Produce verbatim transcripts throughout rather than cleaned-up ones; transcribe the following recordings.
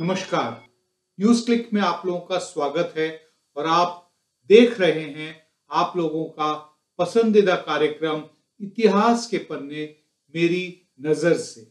नमस्कार, news click में आप लोगों का स्वागत है और आप देख रहे हैं आप लोगों का पसंदीदा कार्यक्रम इतिहास के पन्ने मेरी नजर से।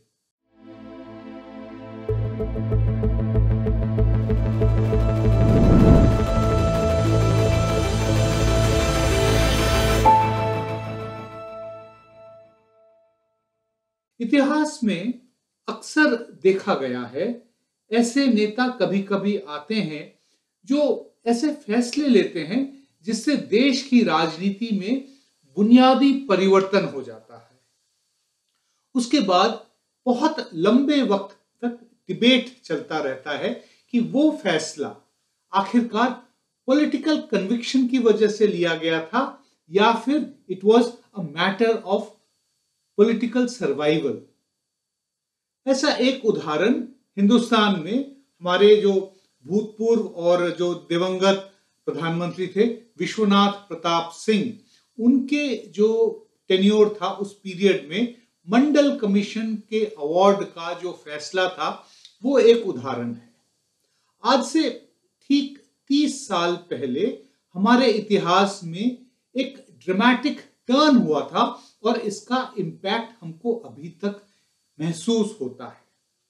इतिहास में अक्सर देखा गया है, ऐसे नेता कभी कभी आते हैं जो ऐसे फैसले लेते हैं जिससे देश की राजनीति में बुनियादी परिवर्तन हो जाता है। उसके बाद बहुत लंबे वक्त तक डिबेट चलता रहता है कि वो फैसला आखिरकार पॉलिटिकल कन्विक्शन की वजह से लिया गया था या फिर it was a matter of political survival. ऐसा एक उदाहरण हिंदुस्तान में हमारे जो भूतपूर्व और जो दिवंगत प्रधानमंत्री थे विश्वनाथ प्रताप सिंह, उनके जो टेन्योर था उस पीरियड में मंडल कमीशन के अवार्ड का जो फैसला था वो एक उदाहरण है। आज से ठीक तीस साल पहले हमारे इतिहास में एक ड्रामेटिक टर्न हुआ था और इसका इम्पैक्ट हमको अभी तक महसूस होता है।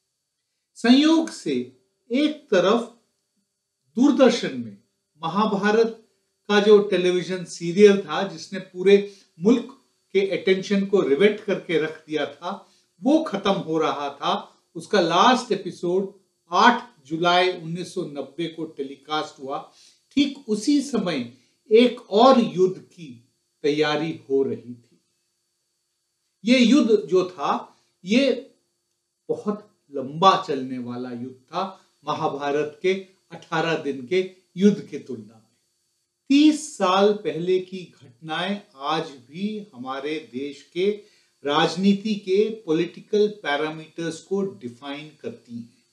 संयोग से एक तरफ दूरदर्शन में महाभारत का जो टेलीविजन सीरियल था जिसने पूरे मुल्क के अटेंशन को रिवेट करके रख दिया था, वो खत्म हो रहा था। उसका लास्ट एपिसोड आठ जुलाई उन्नीस सौ नब्बे को टेलीकास्ट हुआ। ठीक उसी समय एक और युद्ध की तैयारी हो रही थी। ये युद्ध जो था ये बहुत लंबा चलने वाला युद्ध था महाभारत के अठारह दिन के युद्ध के तुलना में। तीस साल पहले की घटनाएं आज भी हमारे देश के राजनीति के पॉलिटिकल पैरामीटर्स को डिफाइन करती हैं।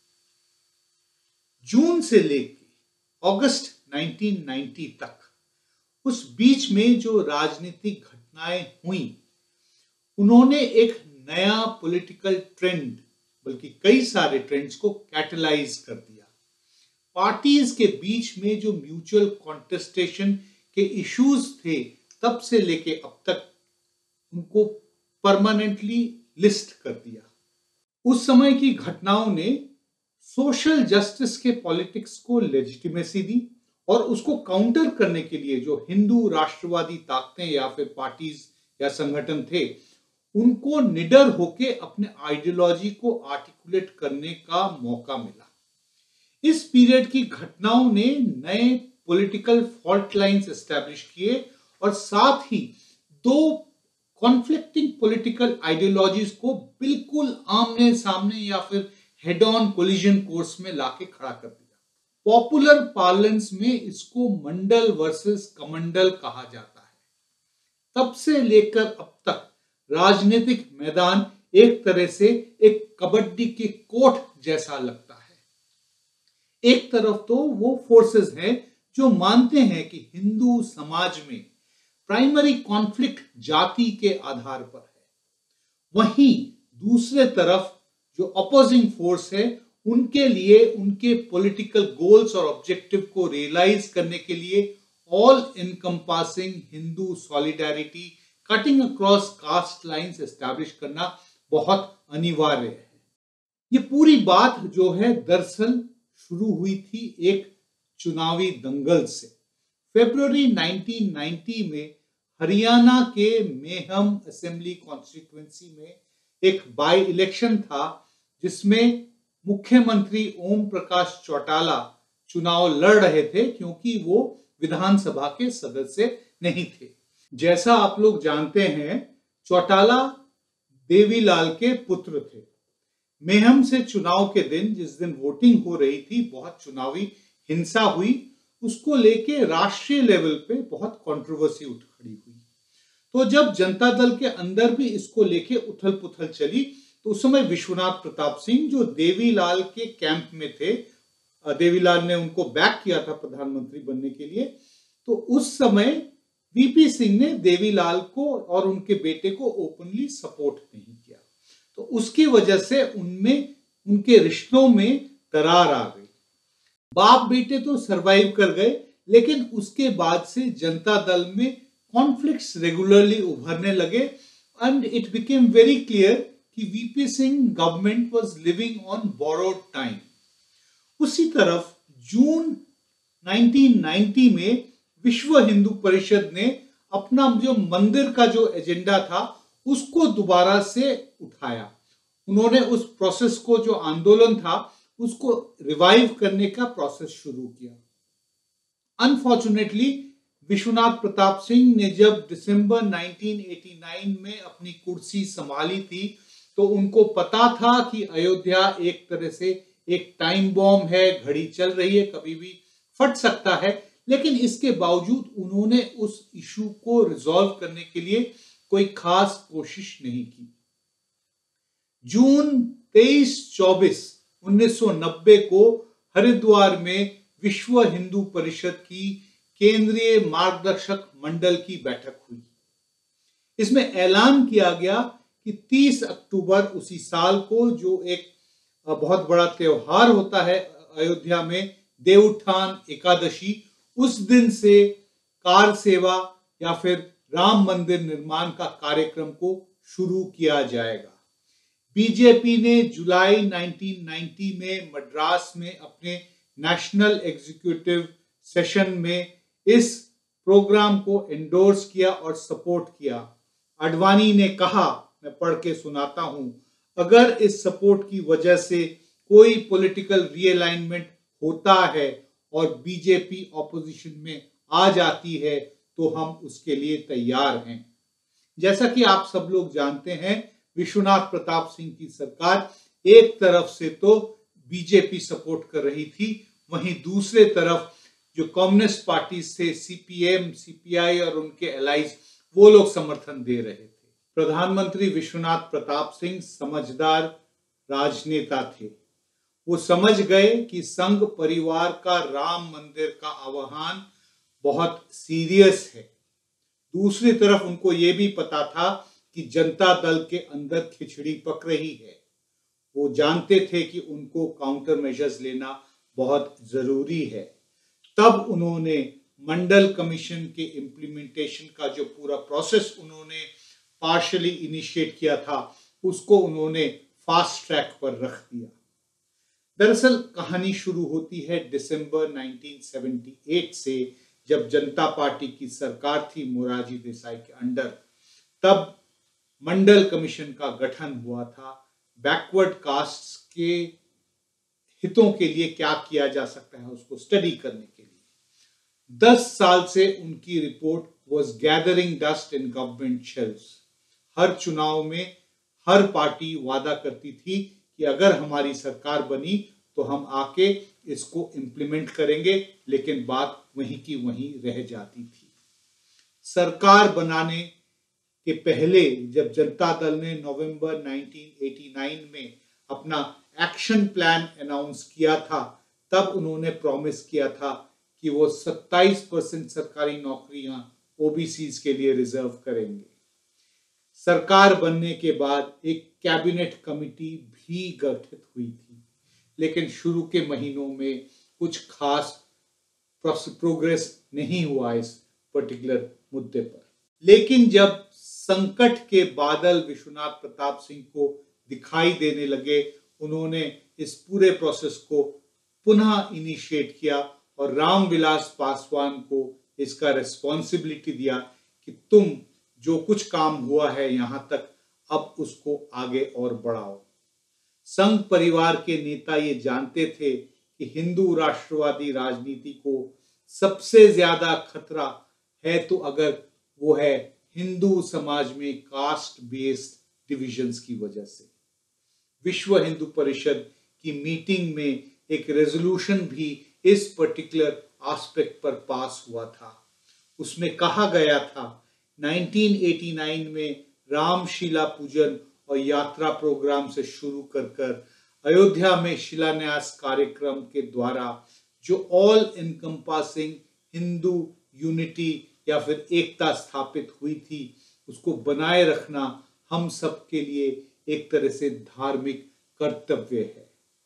जून से लेकर अगस्त उन्नीस सौ नब्बे तक उस बीच में जो राजनीतिक घटनाएं हुई, उन्होंने एक नया पॉलिटिकल ट्रेंड, बल्कि कई सारे ट्रेंड्स को कैटलाइज कर दिया। पार्टीज के बीच में जो म्यूचुअल कॉन्टेस्टेशन के इश्यूज थे तब से लेके अब तक उनको परमानेंटली लिस्ट कर दिया। उस समय की घटनाओं ने सोशल जस्टिस के पॉलिटिक्स को लेजिटिमेसी दी और उसको काउंटर करने के लिए जो हिंदू राष्ट्रवादी ताकतें या फिर पार्टीज या संगठन थे, उनको निडर होके अपने आइडियोलॉजी को आर्टिकुलेट करने का मौका मिला। इस पीरियड की घटनाओं ने नए पॉलिटिकल फॉल्ट लाइंस एस्टैब्लिश किए और साथ ही दो कॉन्फ्लिक्टिंग पॉलिटिकल आइडियोलॉजीज को बिल्कुल आमने सामने या फिर हेड ऑन कोलिजन कोर्स में लाके खड़ा कर दिया। पॉपुलर पार्लेंस में इसको मंडल वर्सेस कमंडल कहा जाता है। तब से लेकर अब तक राजनीतिक मैदान एक तरह से एक कबड्डी के कोर्ट जैसा लगता है। एक तरफ तो वो फोर्सेस हैं जो मानते हैं कि हिंदू समाज में प्राइमरी कॉन्फ्लिक्ट जाति के आधार पर है, वहीं दूसरे तरफ जो अपोजिंग फोर्स है उनके लिए उनके पॉलिटिकल गोल्स और ऑब्जेक्टिव को रियलाइज करने के लिए all encompassing Hindu solidarity cutting across caste lines establish करना बहुत अनिवार्य है। ये पूरी बात जो है दरअसल शुरू हुई थी एक चुनावी दंगल से। फरवरी उन्नीस सौ नब्बे में हरियाणा के मेहम असेंबली कॉन्स्टिट्यूएंसी में एक बाई इलेक्शन था जिसमें मुख्यमंत्री ओम प्रकाश चौटाला चुनाव लड़ रहे थे क्योंकि वो विधानसभा के सदस्य नहीं थे। जैसा आप लोग जानते हैं, चौटाला देवीलाल के पुत्र थे। मेहम से चुनाव के दिन, जिस दिन वोटिंग हो रही थी, बहुत चुनावी हिंसा हुई। उसको लेके राष्ट्रीय लेवल पे बहुत कंट्रोवर्सी उठ खड़ी हुई। तो जब जनता दल के अंदर भी इसको लेके उथल पुथल चली तो उस समय विश्वनाथ प्रताप सिंह जो देवीलाल के कैंप में थे, देवीलाल ने उनको बैक किया था प्रधानमंत्री बनने के लिए, तो उस समय वीपी सिंह ने देवीलाल को और उनके बेटे को ओपनली सपोर्ट नहीं किया। तो उसकी वजह से उनमें उनके रिश्तों में दरार आ गई। बाप बेटे तो सरवाइव कर गए, लेकिन उसके बाद से जनता दल में कॉन्फ्लिक्ट्स रेगुलरली उभरने लगे and it became very clear कि VP Singh government was living on borrowed time. उसी तरफ जून नाइनटीन नाइंटी में विश्व हिंदू परिषद ने अपना जो मंदिर का जो एजेंडा था उसको दोबारा से उठाया। उन्होंने उस प्रोसेस को, जो आंदोलन था, उसको रिवाइव करने का प्रोसेस शुरू किया। अनफॉर्चुनेटली विश्वनाथ प्रताप सिंह ने जब दिसंबर नाइनटीन एटी नाइन में अपनी कुर्सी संभाली थी तो उनको पता था कि अयोध्या एक तरह से एक टाइम बॉम्ब है, घड़ी चल रही है, कभी भी फट सकता है, लेकिन इसके बावजूद उन्होंने उस इशू को रिजॉल्व करने के लिए कोई खास कोशिश नहीं की। जून तेईस चौबीस उन्नीस सौ नब्बे को हरिद्वार में विश्व हिंदू परिषद की केंद्रीय मार्गदर्शक मंडल की बैठक हुई। इसमें ऐलान किया गया कि तीस अक्टूबर उसी साल को, जो एक बहुत बड़ा त्योहार होता है अयोध्या में, देवउत्थान एकादशी, उस दिन से कार सेवा या फिर राम मंदिर निर्माण का कार्यक्रम को शुरू किया जाएगा। बीजेपी ने जुलाई नाइनटीन नाइंटी में मद्रास में अपने नेशनल एग्जीक्यूटिव सेशन में इस प्रोग्राम को एंडोर्स किया और सपोर्ट किया। आडवाणी ने कहा, मैं पढ़ के सुनाता हूं, अगर इस सपोर्ट की वजह से कोई पॉलिटिकल रीअलाइनमेंट होता है और बीजेपी ऑपोजिशन में आ जाती है तो हम उसके लिए तैयार हैं। जैसा कि आप सब लोग जानते हैं, विश्वनाथ प्रताप सिंह की सरकार एक तरफ से तो बीजेपी सपोर्ट कर रही थी, वहीं दूसरे तरफ जो कम्युनिस्ट पार्टी से सीपीएम, सीपीआई और उनके एलाइज, वो लोग समर्थन दे रहे थे। प्रधानमंत्री विश्वनाथ प्रताप सिंह समझदार राजनेता थे। वो समझ गए कि संघ परिवार का राम मंदिर का आह्वान बहुत सीरियस है। दूसरी तरफ उनको ये भी पता था कि जनता दल के अंदर खिचड़ी पक रही है। वो जानते थे कि उनको काउंटर मेजर्स लेना बहुत जरूरी है। तब उन्होंने मंडल कमीशन के इम्प्लीमेंटेशन का जो पूरा प्रोसेस उन्होंने पार्शियली इनिशिएट किया था, उसको उन्होंने फास्ट ट्रैक पर रख दिया। दरअसल कहानी शुरू होती है दिसंबर नाइनटीन सेवेंटी एट से, जब जनता पार्टी की सरकार थी मोरारजी देसाई के अंडर। तब मंडल कमीशन का गठन हुआ था बैकवर्ड कास्ट्स के हितों के लिए क्या किया जा सकता है उसको स्टडी करने के लिए। दस साल से उनकी report was gathering dust in government shelves. हर चुनाव में हर पार्टी वादा करती थी कि अगर हमारी सरकार बनी तो हम आके इसको इम्प्लीमेंट करेंगे, लेकिन बात वहीं की वहीं रह जाती थी। सरकार बनाने के पहले जब जनता दल ने नवंबर नाइनटीन एटी नाइन में अपना एक्शन प्लान अनाउंस किया था, तब उन्होंने प्रॉमिस किया था कि वो सत्ताईस परसेंट सरकारी नौकरियां ओबीसीज के लिए रिजर्व करेंगे। सरकार बनने के बाद एक कैबिनेट कमिटी भी गठित हुई थी, लेकिन शुरू के महीनों में कुछ खास प्रोग्रेस नहीं हुआ इस पर्टिकुलर मुद्दे पर। लेकिन जब संकट के बादल विश्वनाथ प्रताप सिंह को दिखाई देने लगे, उन्होंने इस पूरे प्रोसेस को पुनः इनिशिएट किया और रामविलास पासवान को इसका रिस्पॉन्सिबिलिटी दिया कि तुम जो कुछ काम हुआ है यहां तक, अब उसको आगे और बढ़ाओ। संघ परिवार के नेता ये जानते थे कि हिंदू राष्ट्रवादी राजनीति को सबसे ज्यादा खतरा है तो अगर वो है हिंदू समाज में कास्ट बेस्ड डिविजन्स की वजह से। विश्व हिंदू परिषद की मीटिंग में एक रेजोल्यूशन भी इस पर्टिकुलर एस्पेक्ट पर पास हुआ था। उसमें कहा गया था नाइनटीन एटी नाइन में रामशिला पूजन और यात्रा प्रोग्राम से शुरू कर कर अयोध्या में शिलान्यास कार्यक्रम के द्वारा जो ऑल इनकम्पासिंग हिंदू यूनिटी या फिर एकता स्थापित हुई थी, उसको बनाए रखना हम सब के लिए एक तरह से धार्मिक कर्तव्य है।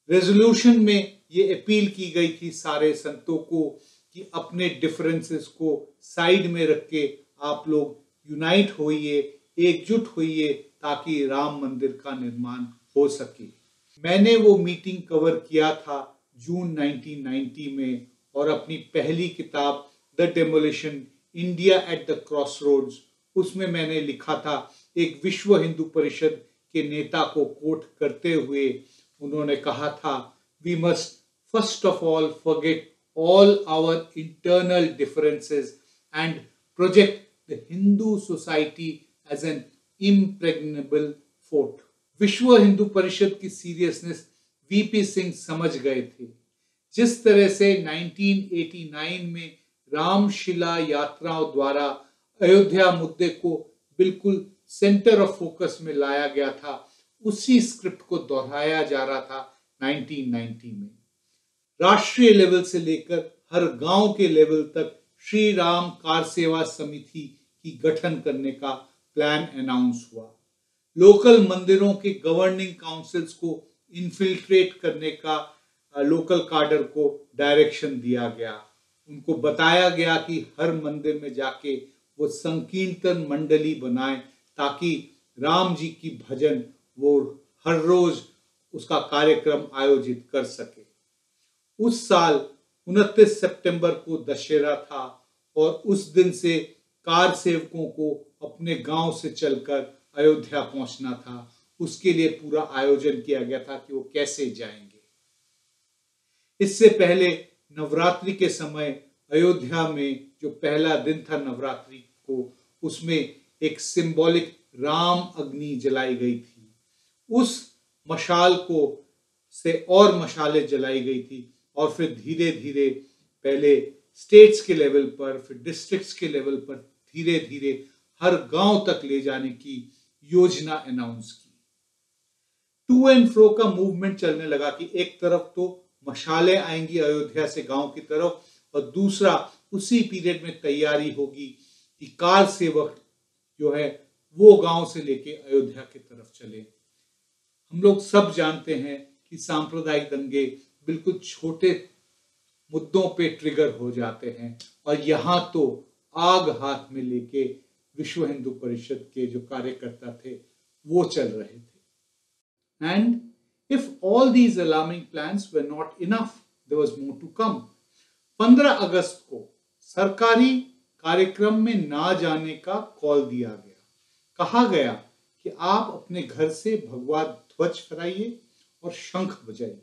रेजोल्यूशन में ये अपील की गई थी सारे संतों को कि अपने डिफरेंसेस को साइड में रख के आप लोग यूनाइट होइए, एकजुट होइए, ताकि राम मंदिर का निर्माण हो सके। मैंने वो मीटिंग कवर किया था जून नाइनटीन नाइंटी में, और अपनी पहली किताब the demolition India at the crossroads, उसमें मैंने लिखा था, एक विश्व हिंदू परिषद के नेता को कोट करते हुए उन्होंने कहा था, we must first of all forget all our internal differences and project the Hindu society as an impregnable fort। विश्व हिंदू परिषद की सीरियसनेस वीपी सिंह समझ गए थे। जिस तरह से नाइनटीन एटी नाइन में रामशिला यात्राओं द्वारा अयोध्या मुद्दे को बिल्कुल सेंटर ऑफ फोकस में लाया गया था, उसी स्क्रिप्ट को दोहराया जा रहा था नाइनटीन नाइंटी में। राष्ट्रीय लेवल से लेकर हर गांव के लेवल तक श्री राम कार सेवा समिति की गठन करने का प्लान अनाउंस हुआ। लोकल मंदिरों के गवर्निंग काउंसिल्स को इन्फिल्ट्रेट करने का लोकल कार्डर को डायरेक्शन दिया गया। उनको बताया गया कि हर मंदिर में जाके वो संकीर्तन मंडली बनाए, ताकि राम जी की भजन वो हर रोज उसका कार्यक्रम आयोजित कर सके। उस साल उनतीस सितंबर को दशहरा था, और उस दिन से कार सेवकों को अपने गांव से चलकर अयोध्या पहुंचना था। उसके लिए पूरा आयोजन किया गया था कि वो कैसे जाएंगे। इससे पहले नवरात्रि के समय अयोध्या में जो पहला दिन था नवरात्रि को, उसमें एक सिंबॉलिक राम अग्नि जलाई गई थी। उस मशाल को से और मशालें जलाई गई थी, और फिर धीरे धीरे पहले स्टेट्स के लेवल पर, फिर डिस्ट्रिक्ट्स के लेवल पर धीरे धीरे हर गांव तक ले जाने की योजना अनाउंस की। टू एंड फ्रो का मूवमेंट चलने लगा कि एक तरफ तो मशालें आएंगी अयोध्या से गांव की तरफ, और दूसरा उसी पीरियड में तैयारी होगी कि कार सेवक जो है वो गांव से लेके अयोध्या की तरफ चले। हम लोग सब जानते हैं कि सांप्रदायिक दंगे बिल्कुल छोटे मुद्दों पे ट्रिगर हो जाते हैं, और यहाँ तो आग हाथ में लेके विश्व हिंदू परिषद के जो कार्यकर्ता थे वो चल रहे थे। And if all these alarming plans were not enough, there was more to come. पंद्रह अगस्त को सरकारी कार्यक्रम में ना जाने का कॉल दिया गया। कहा गया कि आप अपने घर से भगवा ध्वज फहराइए और शंख बजाइए।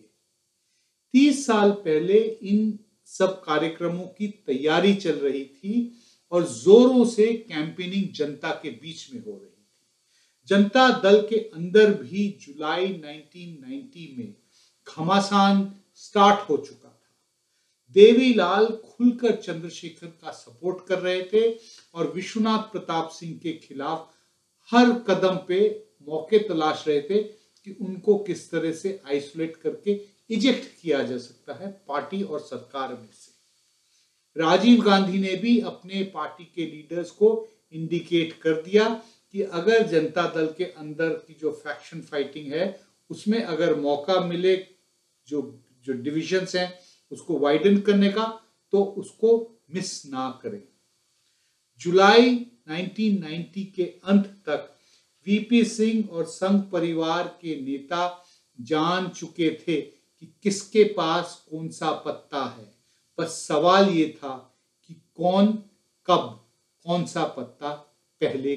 तीस साल पहले इन सब कार्यक्रमों की तैयारी चल रही थी, और जोरों से कैंपेनिंग जनता के बीच में हो रही थी। जनता दल के अंदर भी जुलाई नाइनटीन नाइंटी में घमासान स्टार्ट हो चुका था। देवीलाल खुलकर चंद्रशेखर का सपोर्ट कर रहे थे, और विश्वनाथ प्रताप सिंह के खिलाफ हर कदम पे मौके तलाश रहे थे कि उनको किस तरह से आइसोलेट करके इजेक्ट किया जा सकता है पार्टी और सरकार में से। राजीव गांधी ने भी अपने पार्टी के लीडर्स को इंडिकेट कर दिया कि अगर जनता दल के अंदर की जो फैक्शन फाइटिंग है उसमें अगर मौका मिले जो जो डिविजन्स हैं उसको वाइडन करने का, तो उसको मिस ना करें। जुलाई नाइनटीन नाइंटी के अंत तक वीपी सिंह और संघ परिवार के नेता जान चुके थे कि किसके पास कौन सा पत्ता है। बस सवाल ये था कि कौन कब कौन सा पत्ता पहले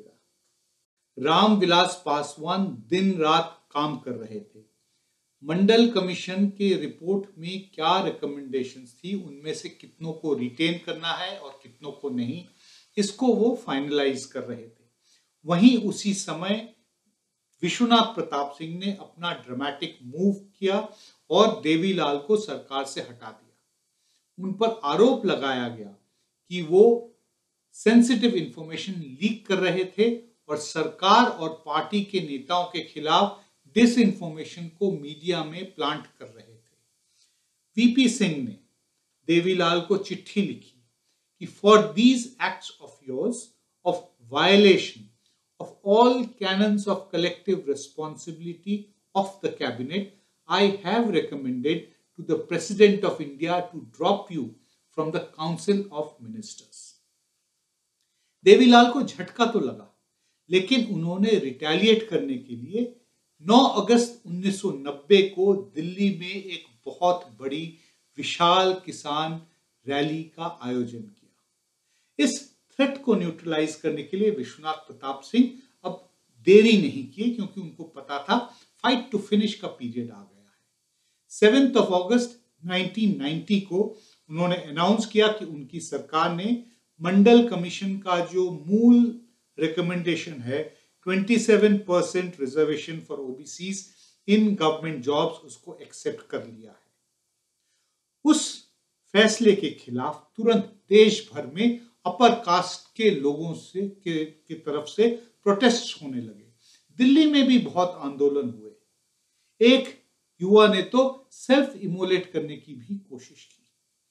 खेलेगा। रामविलास पासवान दिन रात काम कर रहे थे। मंडल कमीशन के रिपोर्ट में क्या रिकमेंडेशंस थी, उनमें से कितनों को रिटेन करना है और कितनों को नहीं, इसको वो फाइनलाइज कर रहे थे। वहीं उसी समय विश्वनाथ प्रताप सिंह ने अपना ड्रामेटिक मूव किया और देवीलाल को सरकार से हटा दिया। उन पर आरोप लगाया गया कि वो सेंसिटिव इंफॉर्मेशन लीक कर रहे थे और सरकार और पार्टी के नेताओं के खिलाफ डिस इंफॉर्मेशन को मीडिया में प्लांट कर रहे थे। वीपी सिंह ने देवीलाल को चिट्ठी लिखी कि for these acts of yours of violation of all canons of collective responsibility of the cabinet, I have recommended to the President of India to drop you from the Council of Ministers. Devi Lal को झटका तो लगा, लेकिन उन्होंने retaliate करने के लिए नौ अगस्त उन्नीस सौ नब्बे को दिल्ली में एक बहुत बड़ी विशाल किसान रैली का आयोजन किया। इस थ्रेट को न्यूट्रलाइज करने के लिए विश्वनाथ प्रताप सिंह अब देरी नहीं किए, क्योंकि उनको पता था फाइट टू फिनिश का पीरियड आ गया है। Seventh of August nineteen ninety को उन्होंने अनाउंस किया कि उनकी सरकार ने मंडल कमीशन का जो मूल रिकमेंडेशन है सत्ताईस percent reservation for OBCs in government jobs, उसको एक्सेप्ट कर लिया है। उस फैसले के खिलाफ तुरंत देश भर में अपर कास्ट के लोगों से के, की तरफ से प्रोटेस्ट होने लगे। दिल्ली में भी बहुत आंदोलन हुए। एक युवा ने तो सेल्फ इमोलेट करने की भी कोशिश की।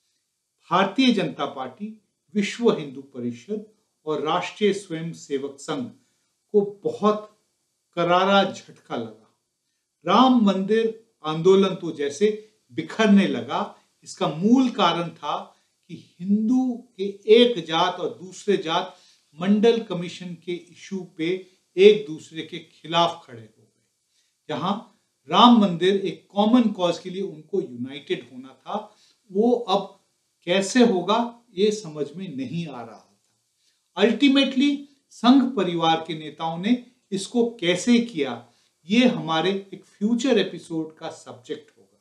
भारतीय जनता पार्टी, विश्व हिंदू परिषद और राष्ट्रीय स्वयं सेवक संघ को बहुत करारा झटका लगा। राम मंदिर आंदोलन तो जैसे बिखरने लगा। इसका मूल कारण था कि हिंदू के एक जात और दूसरे जात मंडल कमीशन के इशू पे एक दूसरे के खिलाफ खड़े हो गए। जहां राम मंदिर एक कॉमन कॉज के लिए उनको यूनाइटेड होना था, वो अब कैसे होगा ये समझ में नहीं आ रहा था। अल्टीमेटली संघ परिवार के नेताओं ने इसको कैसे किया, ये हमारे एक फ्यूचर एपिसोड का सब्जेक्ट होगा।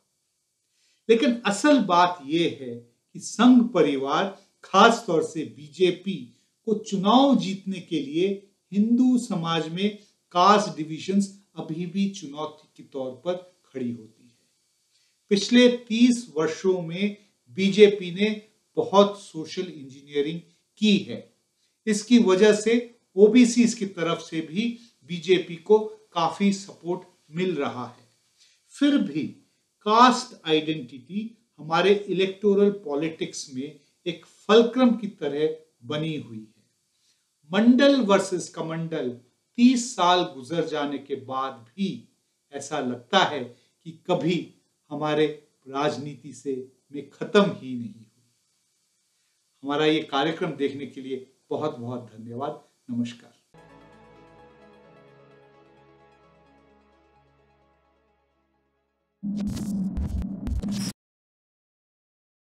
लेकिन असल बात यह है कि संघ परिवार, खास तौर से बीजेपी को चुनाव जीतने के लिए हिंदू समाज में कास्ट डिविजन्स अभी भी चुनौती के तौर पर खड़ी होती है। पिछले तीस वर्षों में बीजेपी ने बहुत सोशल इंजीनियरिंग की है। इसकी वजह से ओबीसी की तरफ से भी बीजेपी को काफी सपोर्ट मिल रहा है। फिर भी कास्ट आइडेंटिटी हमारे इलेक्टोरल पॉलिटिक्स में एक फलक्रम की तरह बनी हुई है। मंडल वर्सेस कमंडल तीस साल गुजर जाने के बाद भी ऐसा लगता है कि कभी हमारे राजनीति से में खत्म ही नहीं हुई। हमारा ये कार्यक्रम देखने के लिए बहुत बहुत धन्यवाद। नमस्कार। you